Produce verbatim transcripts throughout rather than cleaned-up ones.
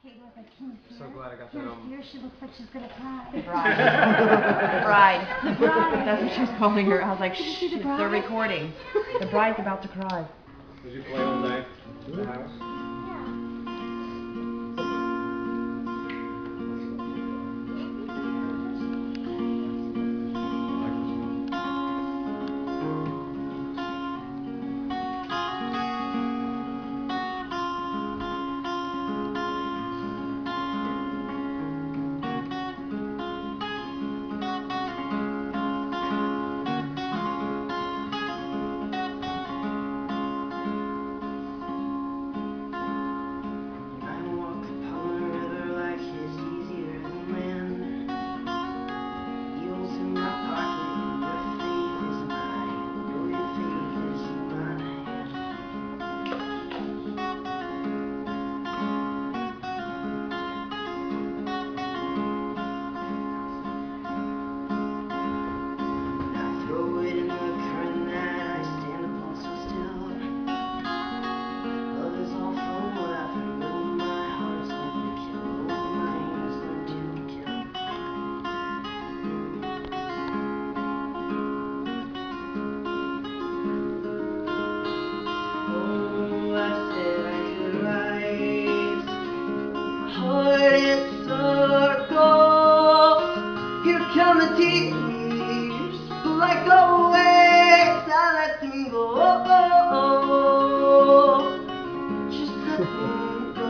Kate was like, can you hear? So glad I got Can that you on. hear? She looks like she's gonna cry. The bride. The bride. The bride. That's what she was calling her. I was like, Did you shh, see the bride? they're recording. The bride's about to cry. Did you play all day in the house? Come the tears, like always, I let them go. Just let them go.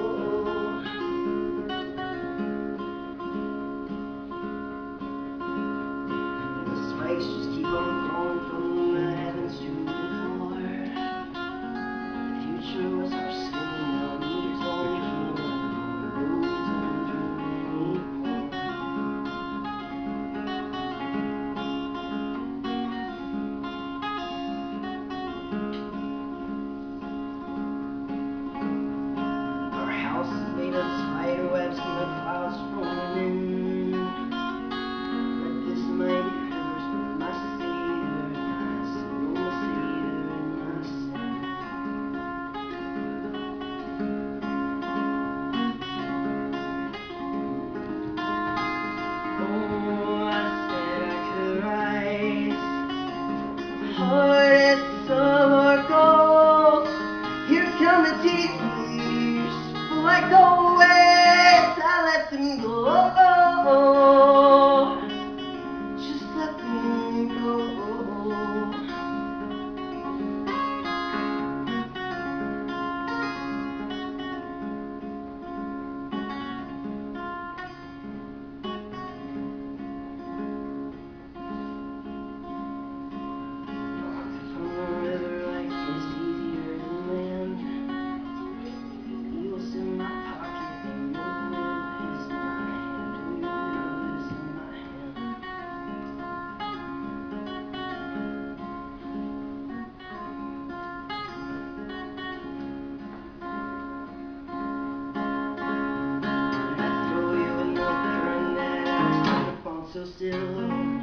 The spikes just keep on falling from the heavens to the floor. The future was our skin, now we don't know. Made of spider webs from the clouds rolling in. But this mighty river's my savior, my single savior in my sin. Oh, I said I could rise. My heart is summer gold. Here come the tears. Like always, I let them go. Just let them go. Walking from the river like it's easier than land. In my pocket, and your will is in my hand, and your will is in my hand. And I throw you in the current that I stand upon so still.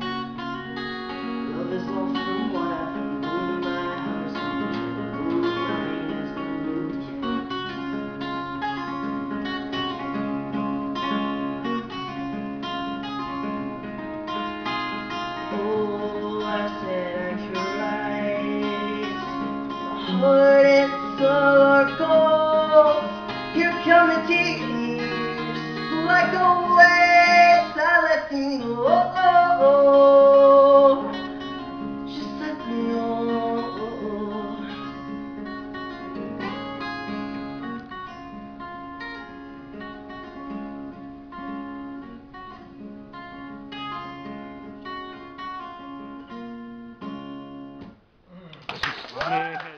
Love is all from what I've been doing, my heart is gonna kill, my mind is gonna kill. Oh, I said I could rise. My heart is summer gold. Here come the tears, like always, I let them go. Just let them go. Funny.